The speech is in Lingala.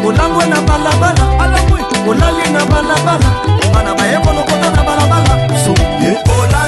olambwe na balabala olali na balabala bana bayeko lokota na balabala so ye olali